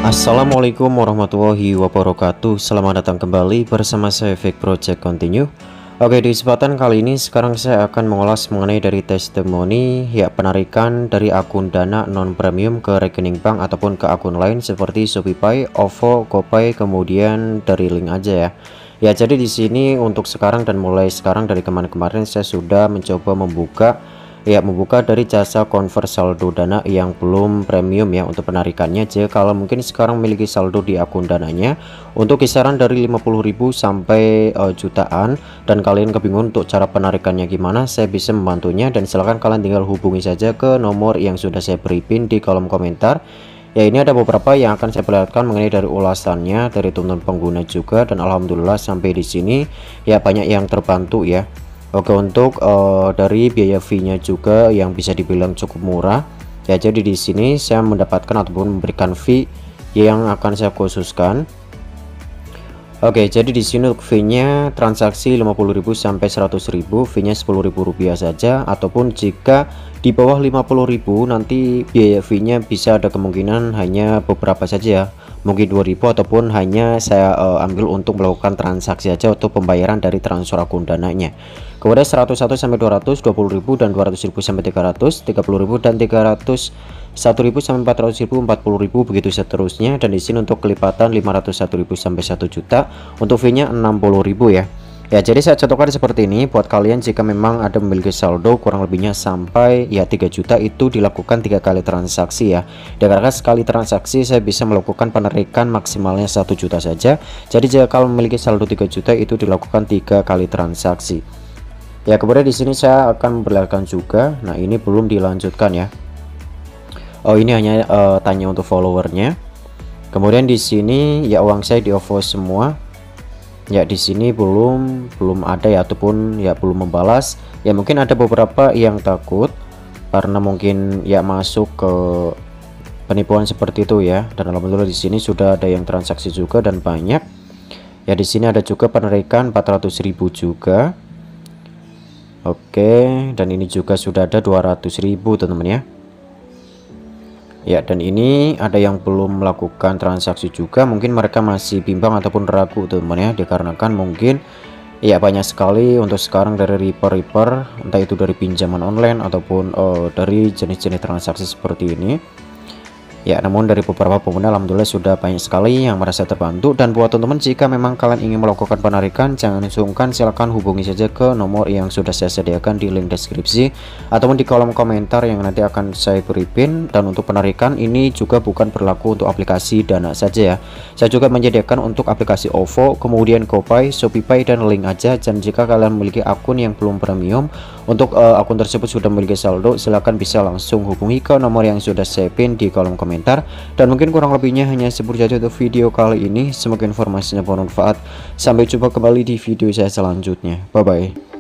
Assalamualaikum warahmatullahi wabarakatuh. Selamat datang kembali bersama saya Fake Project Continue. Oke, di kesempatan kali ini sekarang saya akan mengulas mengenai dari testimoni ya penarikan dari akun Dana non premium ke rekening bank ataupun ke akun lain seperti ShopeePay, OVO, GoPay, kemudian dari link aja ya. Ya, jadi di sini untuk sekarang dan mulai sekarang dari kemarin-kemarin saya sudah mencoba membuka dari jasa convert saldo Dana yang belum premium ya untuk penarikannya. Jadi kalau mungkin sekarang memiliki saldo di akun Dananya untuk kisaran dari 50.000 sampai jutaan dan kalian kebingungan untuk cara penarikannya gimana, saya bisa membantunya dan silahkan kalian tinggal hubungi saja ke nomor yang sudah saya beri pin di kolom komentar. Ya, ini ada beberapa yang akan saya perlihatkan mengenai dari ulasannya dari teman-teman pengguna juga, dan alhamdulillah sampai di sini ya banyak yang terbantu ya. Oke, untuk dari biaya fee-nya juga yang bisa dibilang cukup murah. Ya, jadi di sini saya mendapatkan ataupun memberikan fee yang akan saya khususkan. Oke, jadi di sini untuk fee-nya transaksi 50.000 sampai 100.000, fee-nya Rp10.000 saja, ataupun jika di bawah 50.000 nanti biaya fee-nya bisa ada kemungkinan hanya beberapa saja ya. Mungkin 2.000 ataupun hanya saya ambil untuk melakukan transaksi aja untuk pembayaran dari transfer akun Dananya. Kemudian 101 sampai 200, 20.000 dan 200.000 sampai 300, 30.000 dan 301.000 sampai 400.000, 40.000 begitu seterusnya. Dan di sini untuk kelipatan 501.000 sampai 1 juta untuk fee-nya 60.000 ya. Ya, jadi saya contohkan seperti ini buat kalian jika memang ada memiliki saldo kurang lebihnya sampai ya 3 juta itu dilakukan 3 kali transaksi ya. Dikarenakan sekali transaksi saya bisa melakukan penarikan maksimalnya 1 juta saja. Jadi jika kalau memiliki saldo 3 juta itu dilakukan 3 kali transaksi. Ya, kemudian di sini saya akan memperlihatkan juga. Nah, ini belum dilanjutkan ya. Oh, ini hanya tanya untuk followernya. Kemudian di sini ya uang saya di OVO semua. Ya, di sini belum ada ya ataupun ya belum membalas. Ya, mungkin ada beberapa yang takut karena mungkin ya masuk ke penipuan seperti itu ya. Dan alhamdulillah di sini sudah ada yang transaksi juga dan banyak. Ya, di sini ada juga penarikan 400.000 juga. Oke, dan ini juga sudah ada 200.000 teman-teman ya. Ya, dan ini ada yang belum melakukan transaksi juga, mungkin mereka masih bimbang ataupun ragu teman-teman ya, dikarenakan mungkin ya banyak sekali untuk sekarang dari reaper entah itu dari pinjaman online ataupun dari jenis-jenis transaksi seperti ini. Ya, namun dari beberapa pengguna alhamdulillah sudah banyak sekali yang merasa terbantu. Dan buat teman-teman jika memang kalian ingin melakukan penarikan, jangan sungkan, silahkan hubungi saja ke nomor yang sudah saya sediakan di link deskripsi ataupun di kolom komentar yang nanti akan saya beri pin. Dan untuk penarikan ini juga bukan berlaku untuk aplikasi Dana saja ya, saya juga menyediakan untuk aplikasi OVO, kemudian GoPay, ShopeePay dan link aja. Dan jika kalian memiliki akun yang belum premium, untuk akun tersebut sudah memiliki saldo, silahkan bisa langsung hubungi ke nomor yang sudah saya pin di kolom komentar. Dan mungkin kurang lebihnya hanya seperti itu untuk video kali ini. Semoga informasinya bermanfaat. Sampai jumpa kembali di video saya selanjutnya. Bye bye.